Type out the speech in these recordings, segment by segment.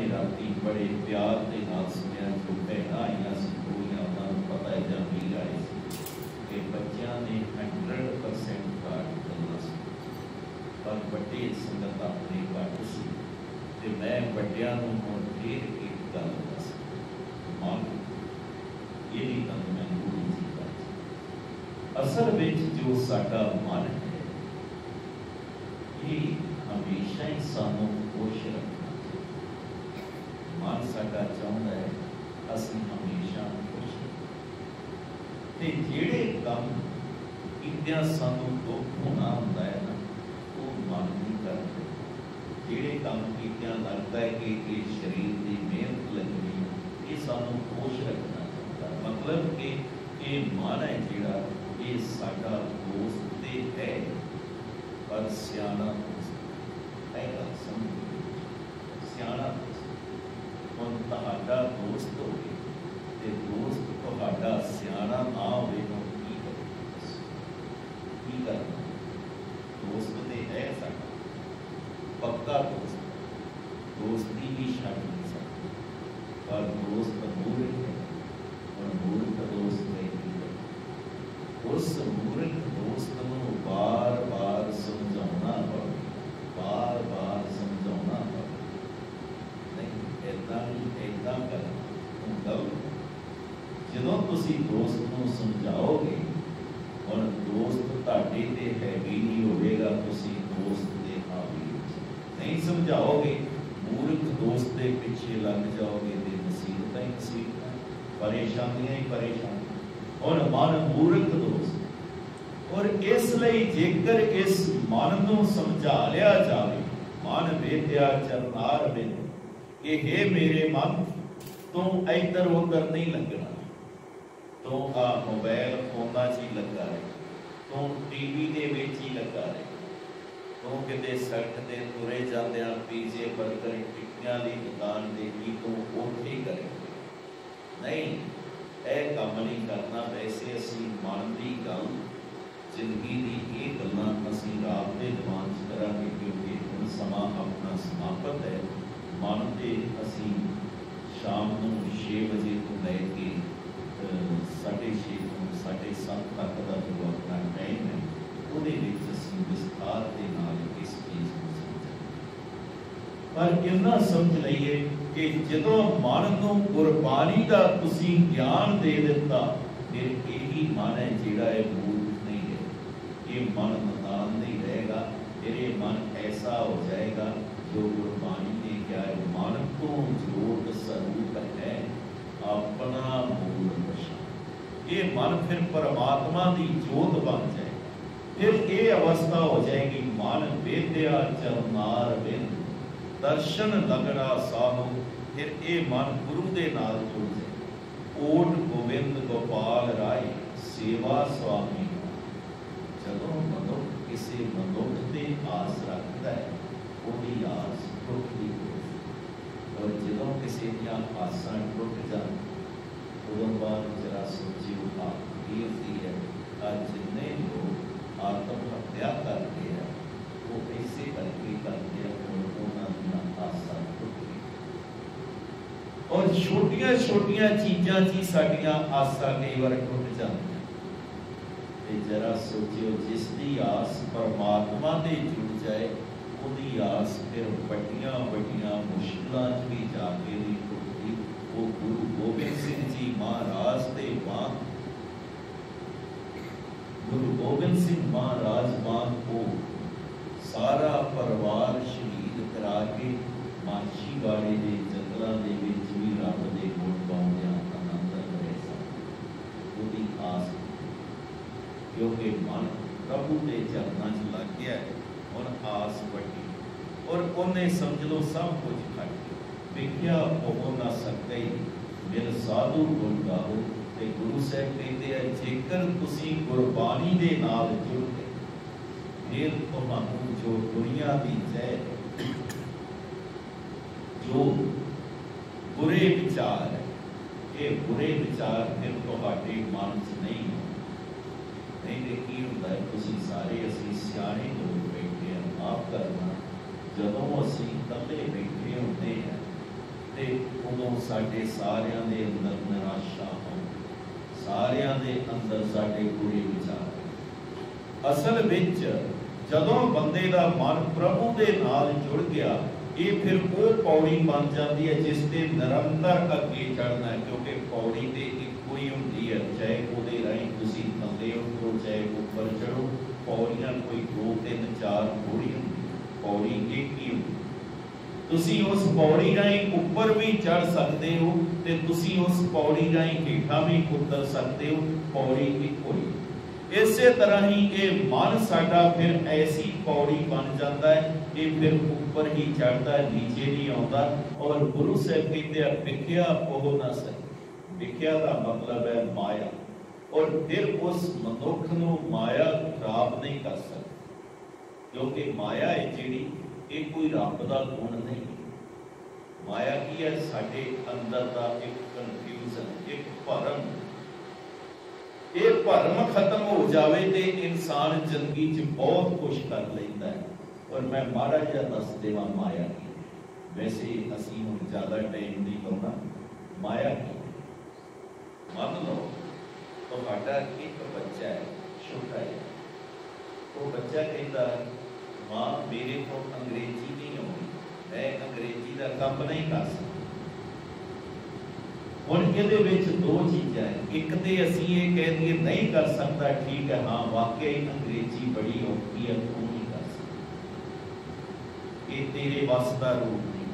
ने राती बड़े प्यार के नाल सुनिया, जो भैन आईया सी पूरियां उन्होंने पता है ਜਾਂ ਵੀਰ आए कि बच्चों ने 100% कार्ड करना सी, पर बड़े संगत अपने घट सी। ते मैं बड़ियां नूं हुण फिर एक गल दस मान ये भी गल मैं थोड़ी जी कर असल विच जो साडा मन है ये हमेशा ही सानू खुश रखना चाहिए। मन साडा चाहुंदा है असीं हमेशा खुश ते जिहड़े काम कीतिआं सानू दुख होना हुंदा है ना वो मन नहीं करते। जिहड़े काम कीतिआं लगता है कि ये शरीर की मेहनत लगनी ये सानू खुश रखना चाहता, मतलब कि ये मन है जिहड़ा ये साडा दोस्त ते है पर सियाणा दोस्त है। गल समझो सियाणा दोस्त हुण तुहाडा दोस्त होवे ते दोस्त तुहाडा सियाणा ना होवे तो की करो, की करना। दोस्त ते है साडा पक्का दोस्त, दोस्ती भी छड्ड नहीं सकती, पर दोस्त मूर्ख है। हुण मूर्ख दोस्त है की करे, उस मूर्ख दोस्त नूं बार बार समझाउणा पवे, बार बार समझाउणा पवे। नहीं ऐदां नहीं ऐदां करना हुण गलत। जदों तुसीं दोस्त नूं समझाओगे हुण दोस्त तुहाडे ते हैवी नहीं होवेगा, तुसीं दोस्त दे हावी नहीं समझाओगे, मूर्ख दोस्त के पिछे लग जाओगे तो मुसीबत ही मुसीबत, परेशानियां ही परेशानी। और मन मूर्ख दोस्त, और इसलिए जेकर इस मन को समझा लिया जाए, मन वेद्या चरनार बिन कि हे मेरे मन तू इधर उधर नहीं लगना, तू आ मोबाइल फोना च ही लगा रहे, तू टीवी के विच ही लगा रहे, तू किते सड़क ते तुरे जांदियां पीजे बर्गर टिक्कियां दी दुकान देखी तू उत्थे करे। नहीं यह काम नहीं करना। वैसे असी मन की गल जिंदगी की ये गल्लां असी रात के दौरान करांगे, क्योंकि हुण समा अपना समाप्त है। मन ते असी शाम को 6 बजे तो लैके 6:30 तो 7:30 तक का जो अपना टाइम है ਉਹਦੇ ਵਿੱਚ ਅਸੀਂ ਵਿਸਥਾਰ ਦੇ ਨਾਲ ਇਸ ਚੀਜ਼ ਨੂੰ ਸਮਝਾਂਗੇ। ਪਰ ਇੰਨਾ ਸਮਝ ਲਈਏ ਕਿ ਜਦੋਂ ਮਨ ਨੂੰ ਗੁਰਬਾਣੀ ਦਾ ਤੁਸੀਂ ਗਿਆਨ ਦੇ ਦਿੱਤਾ, ਫਿਰ ਇਹੀ ਮਨ ਹੈ ਜਿਹੜਾ ਇਹ ਮੂਰਖ ਨਹੀਂ ਹੈ, ਇਹ ਮਨ ਨਾਦਾਨ ਨਹੀਂ ਰਹੇਗਾ। ਫਿਰ ਇਹ ਮਨ ਐਸਾ ਹੋ ਜਾਏਗਾ ਜੋ ਗੁਰਬਾਣੀ ਨੇ ਕਿਹਾ ਹੈ, ਮਨ ਤੋਂ ਜੋਤ ਸਰੂਪ ਹੈ ਆਪਣਾ ਮੂਲ ਪਛਾਣ। ਇਹ ਮਨ ਫਿਰ परमात्मा ਦੀ ਜੋਤ ਬਣ ਜਾਏ। फिर ये अवस्था हो जाएगी मन वेद्या चरनार बिन दर्शन लगड़ा साहो। फिर ये मन गुरु दे नाल जुड़ जाए। ओट गोविंद गोपाल राय सेवा स्वामी। जदों मनुख किसी मनुख ते आस रखता है वही आस टुटती है, और जदों किसी दी आसां टुट जान उदों बाद जरा सोचियो आप कीर्ति है आज जिन्ने लोग आत्म हत्या करते हैं वो ऐसे करके करते हैं उन्होंने आशा टूट गई। और छोटिया छोटिया चीज़ां ची साडियां आशा कई बार टूट जाती हैं। जरा सोचियो जिसकी आस परमात्मा से जुड़ जाए उसकी आस फिर बड़िया बड़िया मुश्किलों भी जाके नहीं टूटती। वो गुरु गोबिंद सिंह जी महाराज के बाद गुरु गोबिंद सिंह महाराज मान को सारा परिवार शहीद करा के माछीवाड़े के जंगलों के भी रब के गुण गाउंदियां आनंद रहे सन। उसकी आस क्योंकि मन प्रभु के चरणों च लग गया है, हुण आस बढ़ी और उन्हें समझ लो सब कुछ खट वेख्या हो ना सके मिल साधु गुण गाओ। ते गुरु साहब कहते हैं जेकर तुसी गुरबाणी दे नाल जुड़ गए फिर तुहानू जो दुनिया की जय जो बुरे विचार है ये बुरे विचार फिर तुहाडे मन च नहीं नहीं तो की हुंदा है तुसी सारे असी सियाणे लोग बैठे हैं माफ करना जदों असी कल्ले बैठे होंदे हैं साडे सारियां दे अंदर निराशा हो, सारियां दे अंदर साडे बुरे विचार। असल विच जदों बंदे दा मन प्रभु दे नाल जुड़ गया, ये फिर वो पौड़ी बन जाती है जिस ते निरंतर अगे चढ़ना है, क्योंकि पौड़ी ते इक्को ही हुंदी है, चाहे उहदे राहीं तुसीं थल्ले उतरो चाहे उपर चढ़ो। पौड़ियां कोई 2 3 4 थोड़ी हुंदी, पौड़ी एक ही हुंदी। तुसीं उस पौड़ी राहीं उपर भी चढ़ सकते हो ते तुसीं उस पौड़ी राहीं हेठां भी उतर सकते हो, पौड़ी इक्को ही। इसे तरह ही ये मन साडा फिर ऐसी पौड़ी बन जाता है, ये फिर ऊपर ही चढ़ता है, नीचे नहीं आता। और गुरु साहब कहते हैं विख्या पोह ना सके। विख्या का मतलब है माया, और फिर उस मनुख नूं माया खराब नहीं कर सकती, क्योंकि माया है जिहड़ी ये कोई रब का गुण नहीं। माया की है साडे अंदर का एक कन्फ्यूजन, एक भरम। ये भरम खत्म हो जाए तो इंसान जिंदगी च बहुत कुछ कर लेता है। और मैं माड़ा जिहा दस देवां माया की, वैसे असीं हुण ज़्यादा टाइम नहीं लाउणा। माया की मान लो तुहाडा एक बच्चा है, छोटा है, वो बच्चा कहता मां मेरे को अंग्रेजी नहीं आती, मैं अंग्रेजी का काम नहीं कर सकता। हुण इहदे विच 2 चीज़ां है, एक तो असीं ये कह दईए नहीं कर सकता, ठीक है, हाँ वाकई अंग्रेजी बड़ी औखी है, तू नहीं कर सकता, ये तेरे वस का रूप नहीं।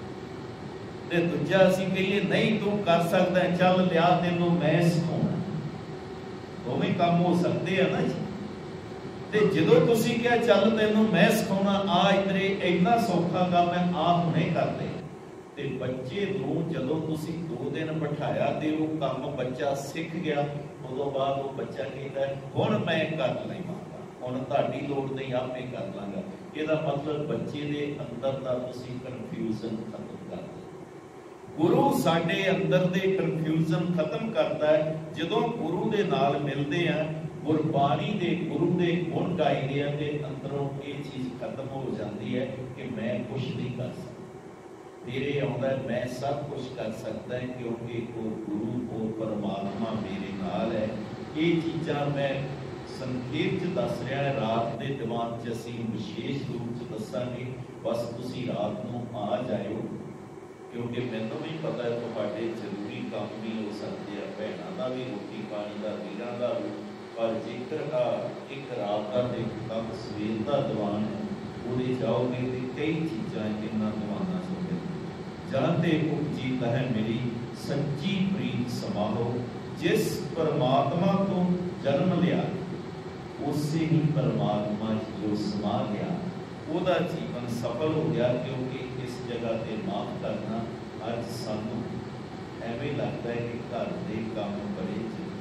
ते दूजा असीं कहिए नहीं तू कर सकता, चल लिया तेनों मैं सिखाउणा। दोवें काम हो सकते हैं ना जी। ते जदों तुसीं कहा चल तेनों मैं सिखाउणा, आ इधरे इन्ना सौखा काम है, आ हुणे कर ले। ते बच्चे नूं जदों तुसीं 2 दिन बिठाया ते वो काम बच्चा सीख गया, उदों बाद वो बच्चा कहता है हुण मैं कर लवांगा, हुण तुहाडी लोड़ नहीं, आपे कर लांगा। इहदा मतलब बच्चे दे अंदर दा तुसीं कन्फ्यूजन खत्म कर दो। गुरु साडे अंदर दे कन्फ्यूजन खत्म करता है। जदों गुरु दे नाल मिलदे आ, गुरबाणी दे गुरु दे गुण गाइदे आ, ते अंदरों ये चीज़ खत्म हो जाती है कि मैं कुछ नहीं कर सकता, तेरे आउंदा मैं सब कुछ कर सकता है, क्योंकि वो गुरु वो परमात्मा मेरे नाल है। ये चीज़ां मैं संखेप च दस रहा है, रात के दिमाग च असीं विशेष रूप से दसांगे, बस तुसीं रात नूं आ जाओ, क्योंकि मैनूं भी पता है तुहाडे जरूरी काम भी हो सकते हैं, भैणां दा भी, रोटी पानी का, वीरां दा भी, पर जेकर एक रात का ते कम सवेर का दीवान है, उहदे जाओगे तो कई चीज़ां इन्हां दीवानां चों जानते उपजी है मेरी सच्ची प्रीत समाहो। जिस परमात्मा को जन्म लिया उससे ही परमात्मा जो समा गया, वह जीवन सफल हो गया। क्योंकि इस जगह पे माफ करना अज सानू एवें लगता है कि घर के काम बड़े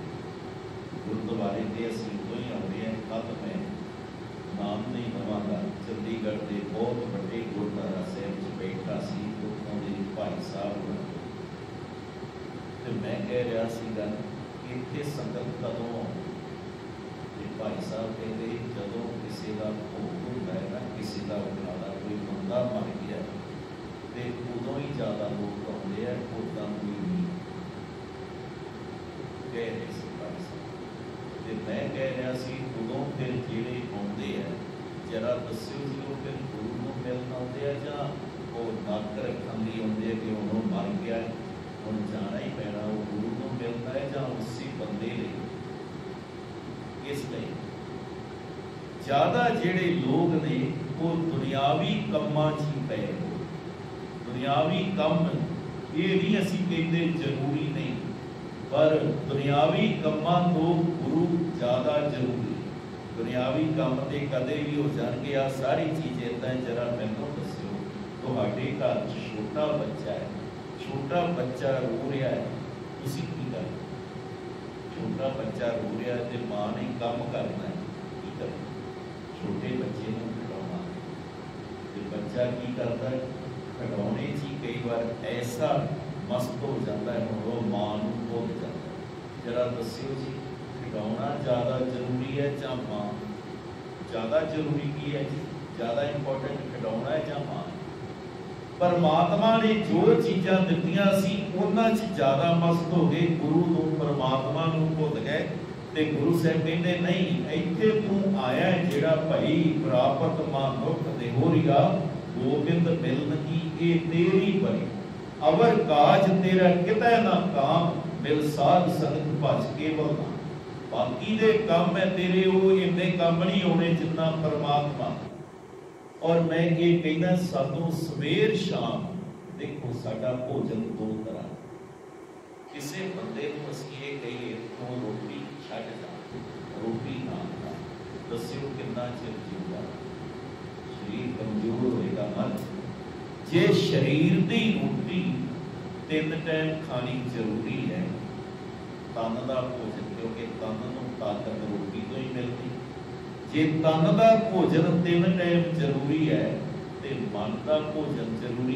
गुरुद्वारे से असीं उदों ही आउंदे हैं। कल मैं नाम नहीं लवांगा, चंडीगढ़ के बहुत बड़े गुरुद्वारा साहिब च बैठा सी, उत्थों दे भाई साहब ते मैं कह रहा सीगा इत्थे संगत कदों आउंदी? ते भाई साहब कहते जदों किसी का भोग हुंदा है ना, किसी का उठाड़ा कोई बंदा मर गया ते उदों ही ज़्यादा लोग आउंदे है, उदां कोई नहीं। कह रहे सी भाई साहब ते मैं कह रहा सी उदों फिर जिहड़े आउंदे है जरा दस्सिओ जी वो फिर गुरु नूं मिलण आउंदे आ जां वो नक रखण लई आउंदे आ कि हुण मर गया हुण जाना ही पैना, वो गुरु नूं मिलदा है जां उसी बंदे लई। इसलिए ज़्यादा जिहड़े लोग ने वो दुनियावी कम्मां च ही पए हो। दुनियावी कम ये नहीं असीं कहते जरूरी नहीं, पर दुनियावी कम्मां तो गुरु ज़्यादा जरूरी। दुनियावी काम तो कदे भी हो जाएंगे। आ सारी चीज़ इदा जरा मैनूं दस्सिओ, तुहाडे घर छोटा बच्चा है, छोटा बच्चा रो रहा है, तुसीं की करना? छोटा बच्चा रो रहा है तो माँ ने काम करना है, की करना? छोटे बच्चे को खिलाना। तो बच्चा की करता है? खिलौने च ही कई बार ऐसा मस्त हो जाता है, वो माँ को भुल जाता है। जरा दस्सिओ जी, खिलौना ज़्यादा जरूरी है या माँ? ज़्यादा जरूरी की है जी? ज़्यादा इंपॉर्टेंट खिलौना है या माँ? परमात्मा ने जो चीज़ां दित्तियां सी उन्हां च ज़्यादा मस्त हो गए, गुरु नूं परमात्मा नूं भुल गए। ते गुरु साहब कहते नहीं, इत्थे तू आया जिहड़ा भाई प्रापत मां दुख देहोरिया गोबिंद मिलन की ये तेरी बनी, अवर काज तेरा कितै ना काम, मिल साध संगत भज केवल नाम। बाकी दे काम है तेरे वो इन्ने काम नहीं होने जितना परमात्मा। और मैं ये कहना सानू सवेर शाम देखो साडा भोजन दो तरह, किसी बंदे को असीं ये कहिए तू रोटी छड्ड जा, रोटी ना खा, दस्सिओ कितना चिर जीऊगा, शरीर कमजोर होएगा मर। जे शरीर दी रोटी 3 टाइम खानी जरूरी है, तन का भोजन, क्योंकि तन नूं ताकत रोटी तो ही मिलती। जे तन का भोजन 3 टाइम जरूरी है तो मन का भोजन जरूरी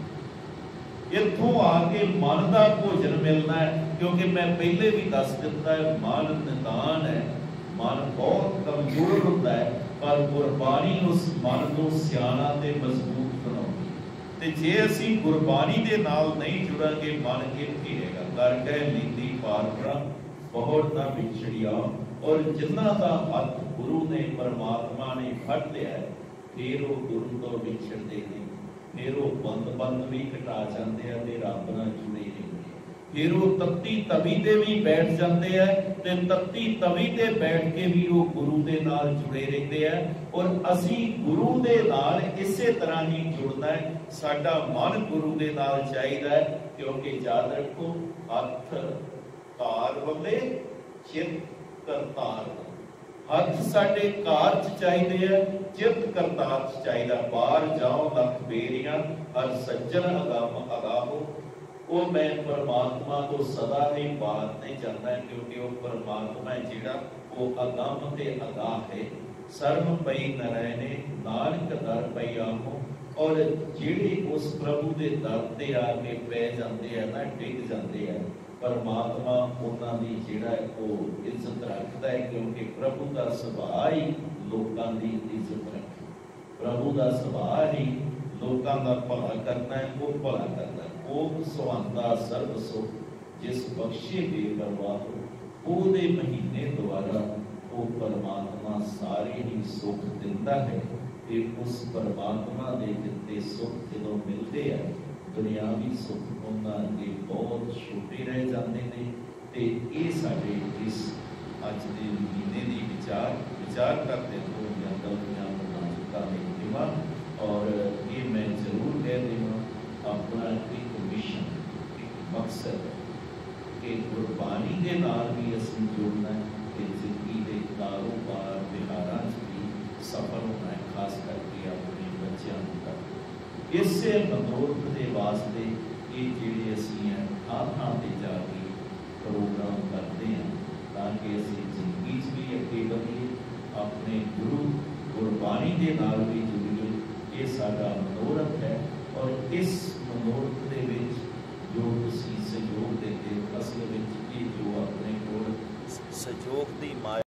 नहीं। इत्थों आके मन का भोजन मिलना है, क्योंकि मैं पहले भी दस दिता है मन निदान है, मन बहुत कमजोर होता है, पर गुरबाणी उस मन को सियाणा ते मजबूत बनाउंदी। ते जे असीं गुरबाणी दे नाल नहीं जुड़ांगे मन कित्थे हैगा। कर गए लीती पारपरा बहुत ना विछड़िया, और जिन्हां दा हथ गुरु ने परमात्मा ने फड़ लिया है, फिर वो गुरु तो विछड़ते नहीं, फिर वो बंद भी घटा जाते हैं, रब नाल जुड़े रहते, फिर वो तत्ती तवी ते भी बैठ जाते हैं, ते तत्ती तवी ते बैठ के भी वो गुरु दे नाल जुड़े रहते हैं। और असी गुरु दे नाल इसे तरह ही जुड़ना है, साडा मन गुरु दे नाल चाहिदा है, क्योंकि याद रखो हथ तार वल्ले चित करतार, हथ साडे कार च चाहिए है, चित करतार च चाहिए। बाहर जाओ लख बेरियां हर सज्जन अगाम अगाहो, वो मैं परमात्मा को सदा ही बात नहीं चाहता है, क्योंकि वो परमात्मा है जिहड़ा वो अगम ते अगाह है। सर्व पई नारायणे नानक दर पई आहो, और जिहड़े उस प्रभु के दर ते आके पै जाते हैं ना, डिग जाते हैं, परमात्मा उन्हां दी जिहड़ा है वो इज्जत रखता है, क्योंकि प्रभु का सुभाव ही लोकां दी इज्जत रखे। प्रभु का सुभाव ही लोकां दा भला करना है, वो भला करना है। कोप सुहांदा सर्व सुख जिस बख्शे बेपरवाह हो, ओदे महीने द्वारा वो परमात्मा सारे ही सुख दिंदा है। फिर उस परमात्मा दे दिते सुख जदों मिलते हैं, दुनियावी सुख उन्हां दे बहुत छोटे रह जाते हैं। ते ये साडे इस अज दे महीने दी विचार करते हो या गलतियां प्रधानता ने देवा। और ये मैं जरूर कह देवां, अपना एक मिशन, एक मकसद कि गुरबाणी के नाल भी असीं जुड़ना है, कि जिंदगी के कारोबार विहारां भी सफल होना है, खास करके अपने बच्चों का। इसे मनोरथ के वास्ते ये जिहड़े असीं है थां ते जाके प्रोग्राम करते हैं, ताकि असीं जिंदगी भी अगे बढ़ीए, अपने गुरु गुरबाणी के नाल भी जुड़ीए। ये साडा मनोरथ है। और इस मनोरथ दे विच जो तुसीं सहयोग देते, असल विच ये जो अपने कोल सहयोग दी माया